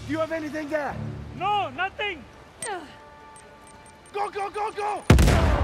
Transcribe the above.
Do you have anything there? No, nothing! Go, go, go, go!